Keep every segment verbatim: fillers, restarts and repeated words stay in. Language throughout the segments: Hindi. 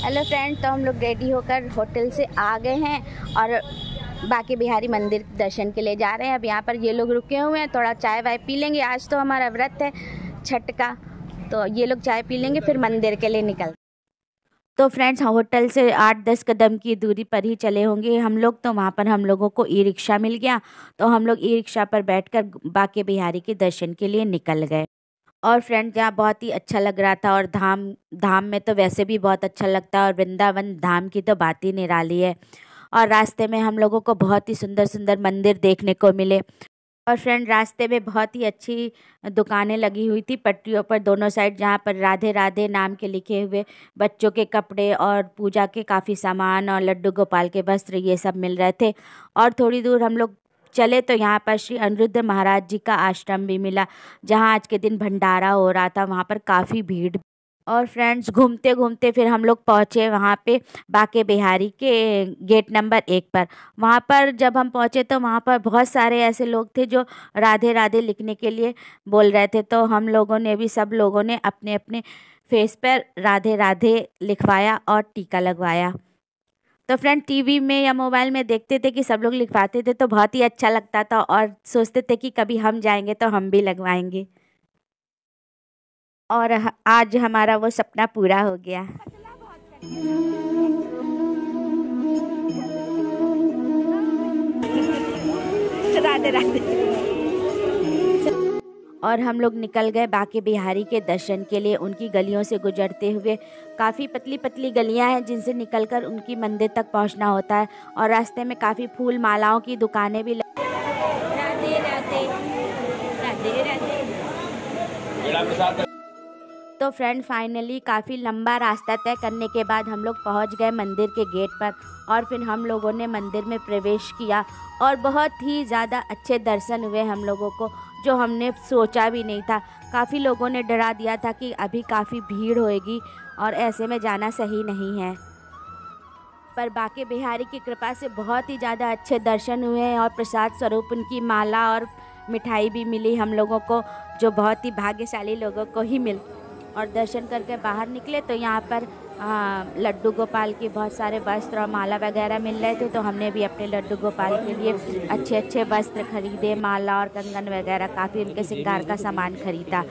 हेलो फ्रेंड, तो हम लोग रेडी होकर होटल से आ गए हैं और बाके बिहारी मंदिर दर्शन के लिए जा रहे हैं। अब यहाँ पर ये लोग रुके हुए हैं, थोड़ा चाय वाय पी लेंगे। आज तो हमारा व्रत है छठ का, तो ये लोग चाय पी लेंगे फिर मंदिर के लिए निकल। तो फ्रेंड्स, होटल से आठ दस कदम की दूरी पर ही चले होंगे हम लोग। तो वहाँ पर हम लोगों को ई रिक्शा मिल गया, तो हम लोग ई रिक्शा पर बैठकर बाके बिहारी के दर्शन के लिए निकल गए। और फ्रेंड्स, यहाँ बहुत ही अच्छा लग रहा था। और धाम धाम में तो वैसे भी बहुत अच्छा लगता है, और वृंदावन धाम की तो बात ही निराली है। और रास्ते में हम लोगों को बहुत ही सुंदर सुंदर मंदिर देखने को मिले। और फ्रेंड, रास्ते में बहुत ही अच्छी दुकानें लगी हुई थी पटरियों पर दोनों साइड, जहाँ पर राधे राधे नाम के लिखे हुए बच्चों के कपड़े और पूजा के काफ़ी सामान और लड्डू गोपाल के वस्त्र ये सब मिल रहे थे। और थोड़ी दूर हम लोग चले तो यहाँ पर श्री अनिरुद्ध महाराज जी का आश्रम भी मिला, जहाँ आज के दिन भंडारा हो रहा था। वहाँ पर काफ़ी भीड़। और फ्रेंड्स, घूमते घूमते फिर हम लोग पहुँचे वहाँ पे बाके बिहारी के गेट नंबर एक पर। वहाँ पर जब हम पहुँचे तो वहाँ पर बहुत सारे ऐसे लोग थे जो राधे राधे लिखने के लिए बोल रहे थे। तो हम लोगों ने भी, सब लोगों ने अपने अपने फेस पर राधे राधे लिखवाया और टीका लगवाया। तो फ्रेंड, टीवी में या मोबाइल में देखते थे कि सब लोग लिखवाते थे तो बहुत ही अच्छा लगता था, और सोचते थे कि कभी हम जाएंगे तो हम भी लगवाएंगे। और आज हमारा वो सपना पूरा हो गया। राधे राधे। और हम लोग निकल गए बाके बिहारी के दर्शन के लिए। उनकी गलियों से गुजरते हुए, काफ़ी पतली पतली गलियां हैं जिनसे निकलकर उनकी मंदिर तक पहुंचना होता है। और रास्ते में काफ़ी फूल मालाओं की दुकानें भी लगी। राधे राधे राधे राधे। तो फ्रेंड, फाइनली काफ़ी लंबा रास्ता तय करने के बाद हम लोग पहुंच गए मंदिर के गेट पर। और फिर हम लोगों ने मंदिर में प्रवेश किया और बहुत ही ज़्यादा अच्छे दर्शन हुए हम लोगों को, जो हमने सोचा भी नहीं था। काफ़ी लोगों ने डरा दिया था कि अभी काफ़ी भीड़ होएगी और ऐसे में जाना सही नहीं है, पर बाके बिहारी की कृपा से बहुत ही ज़्यादा अच्छे दर्शन हुए हैं। और प्रसाद स्वरूप उनकी माला और मिठाई भी मिली हम लोगों को, जो बहुत ही भाग्यशाली लोगों को ही मिल। और दर्शन करके बाहर निकले तो यहाँ पर आ, लड्डू गोपाल के बहुत सारे वस्त्र और माला वगैरह मिल रहे थे। तो हमने भी अपने लड्डू गोपाल के लिए अच्छे अच्छे वस्त्र खरीदे, माला और कंगन वगैरह, काफ़ी उनके श्रृंगार का सामान खरीदा।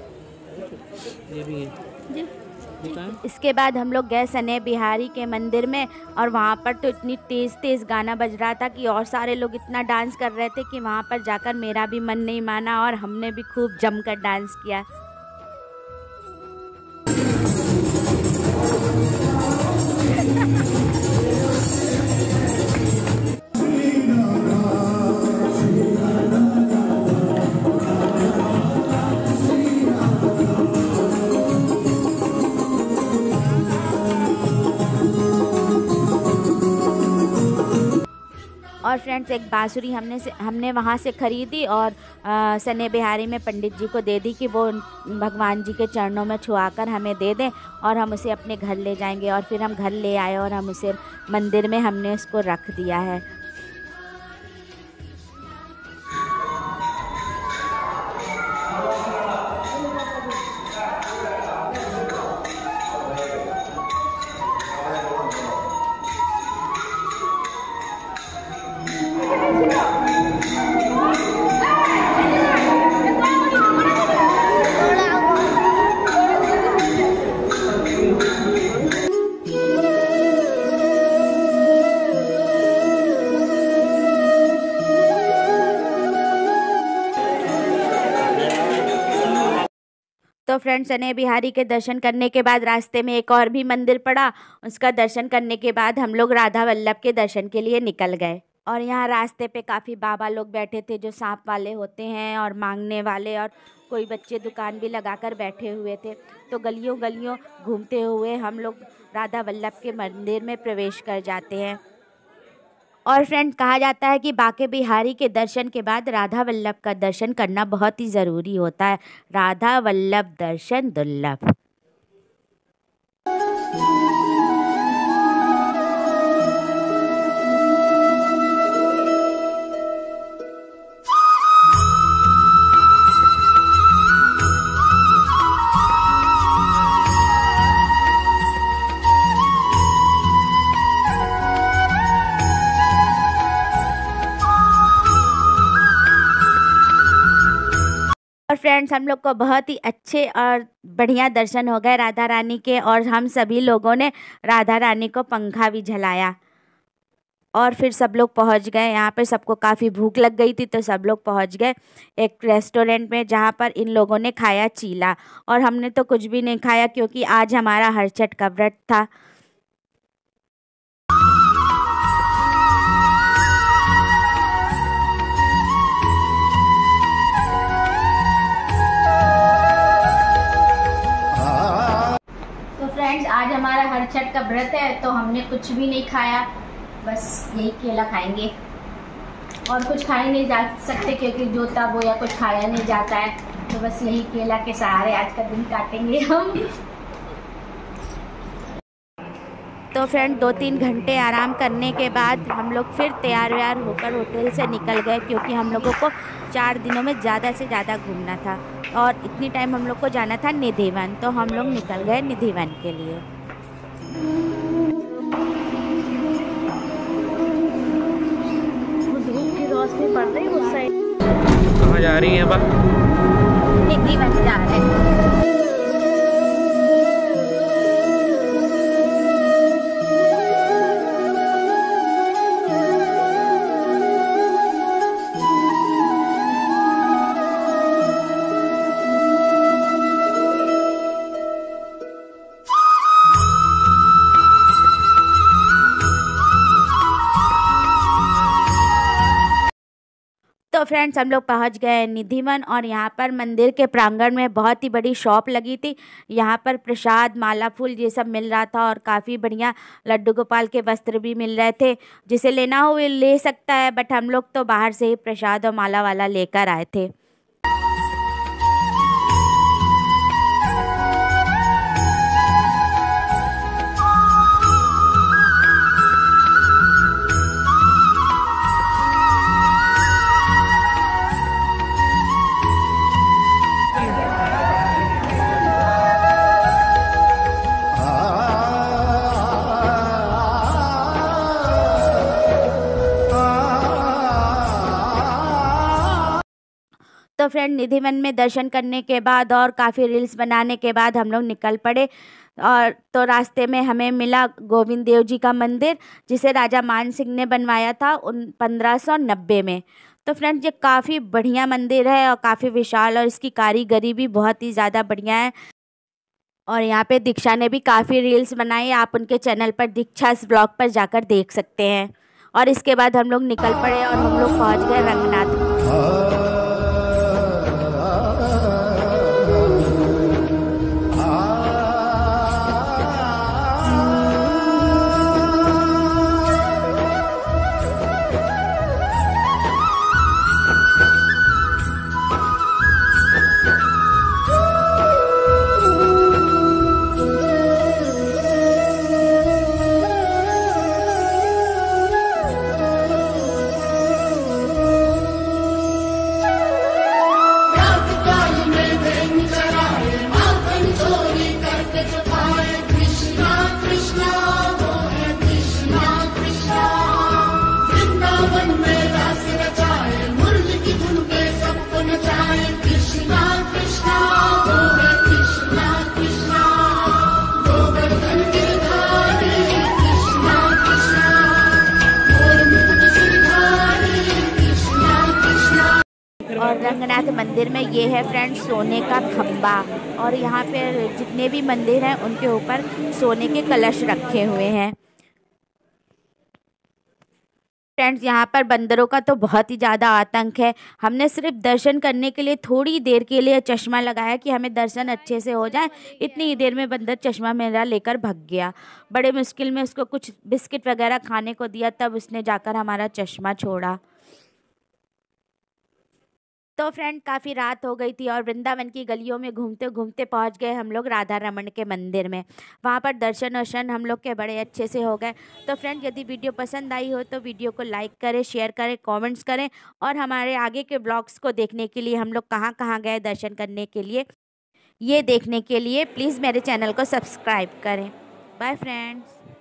इसके बाद हम लोग गए सने बिहारी के मंदिर में, और वहाँ पर तो इतनी तेज़ तेज़ गाना बज रहा था कि और सारे लोग इतना डांस कर रहे थे कि वहाँ पर जाकर मेरा भी मन नहीं माना और हमने भी खूब जमकर डांस किया। और फ्रेंड्स, एक बांसुरी हमने से हमने वहाँ से ख़रीदी और आ, सने बिहारी में पंडित जी को दे दी कि वो भगवान जी के चरणों में छुआकर हमें दे दें और हम उसे अपने घर ले जाएंगे। और फिर हम घर ले आए और हम उसे मंदिर में हमने उसको रख दिया है। तो फ्रेंड्स, सने बिहारी के दर्शन करने के बाद रास्ते में एक और भी मंदिर पड़ा। उसका दर्शन करने के बाद हम लोग राधा वल्लभ के दर्शन के लिए निकल गए। और यहाँ रास्ते पे काफ़ी बाबा लोग बैठे थे जो सांप वाले होते हैं और मांगने वाले, और कोई बच्चे दुकान भी लगाकर बैठे हुए थे। तो गलियों गलियों घूमते हुए हम लोग राधा वल्लभ के मंदिर में प्रवेश कर जाते हैं। और फ्रेंड, कहा जाता है कि बाके बिहारी के दर्शन के बाद राधा वल्लभ का दर्शन करना बहुत ही ज़रूरी होता है। राधा वल्लभ दर्शन दुर्लभ। फ्रेंड्स, हम लोग को बहुत ही अच्छे और बढ़िया दर्शन हो गए राधा रानी के, और हम सभी लोगों ने राधा रानी को पंखा भी झलाया और फिर सब लोग पहुंच गए। यहाँ पे सबको काफ़ी भूख लग गई थी तो सब लोग पहुंच गए एक रेस्टोरेंट में, जहाँ पर इन लोगों ने खाया चीला, और हमने तो कुछ भी नहीं खाया क्योंकि आज हमारा हरछठ का व्रत था। तो फ्रेंड्स, आज हमारा हरछठ का व्रत है तो हमने कुछ भी नहीं खाया, बस यही केला खाएंगे और कुछ खा ही नहीं जा सकते क्योंकि जो तब वो या कुछ खाया नहीं जाता है, तो बस यही केला के सहारे आज का दिन काटेंगे हम। तो फ्रेंड, दो तीन घंटे आराम करने के बाद हम लोग फिर तैयार व्यार होकर होटल से निकल गए क्योंकि हम लोगों को चार दिनों में ज़्यादा से ज़्यादा घूमना था और इतनी टाइम हम लोग को जाना था निधि वन, तो हम लोग निकल गए निधि वन के लिए। धूप की रोशनी पड़ रही उस साइड। कहाँ जा रही हैं? निधि वन जा रहे हैं। तो फ्रेंड्स, हम लोग पहुंच गए निधि वन, और यहाँ पर मंदिर के प्रांगण में बहुत ही बड़ी शॉप लगी थी। यहाँ पर प्रसाद, माला, फूल ये सब मिल रहा था और काफ़ी बढ़िया लड्डू गोपाल के वस्त्र भी मिल रहे थे। जिसे लेना हो वो ले सकता है, बट हम लोग तो बाहर से ही प्रसाद और माला वाला लेकर आए थे। तो फ्रेंड, निधि वन में दर्शन करने के बाद और काफ़ी रील्स बनाने के बाद हम लोग निकल पड़े, और तो रास्ते में हमें मिला गोविंद देव जी का मंदिर, जिसे राजा मान सिंह ने बनवाया था उन पंद्रह सौ नब्बे में। तो फ्रेंड्स, ये काफ़ी बढ़िया मंदिर है और काफ़ी विशाल, और इसकी कारीगरी भी बहुत ही ज़्यादा बढ़िया है। और यहाँ पे दीक्षा ने भी काफ़ी रील्स बनाई, आप उनके चैनल पर दीक्षास ब्लॉग पर जाकर देख सकते हैं। और इसके बाद हम लोग निकल पड़े और हम लोग पहुँच गए रंगनाथ। और रंगनाथ मंदिर में ये है फ्रेंड्स सोने का खंबा, और यहाँ पे जितने भी मंदिर हैं उनके ऊपर सोने के कलश रखे हुए हैं। फ्रेंड्स, यहाँ पर बंदरों का तो बहुत ही ज़्यादा आतंक है। हमने सिर्फ दर्शन करने के लिए थोड़ी देर के लिए चश्मा लगाया कि हमें दर्शन अच्छे से हो जाए, इतनी ही देर में बंदर चश्मा मेरा लेकर भाग गया। बड़े मुश्किल में उसको कुछ बिस्किट वगैरह खाने को दिया, तब उसने जाकर हमारा चश्मा छोड़ा। तो फ्रेंड, काफ़ी रात हो गई थी और वृंदावन की गलियों में घूमते घूमते पहुंच गए हम लोग राधा रमन के मंदिर में। वहां पर दर्शन वर्शन हम लोग के बड़े अच्छे से हो गए। तो फ्रेंड, यदि वीडियो पसंद आई हो तो वीडियो को लाइक करें, शेयर करें, कमेंट्स करें, और हमारे आगे के ब्लॉग्स को देखने के लिए, हम लोग कहाँ कहाँ गए दर्शन करने के लिए, ये देखने के लिए प्लीज़ मेरे चैनल को सब्सक्राइब करें। Bye friends.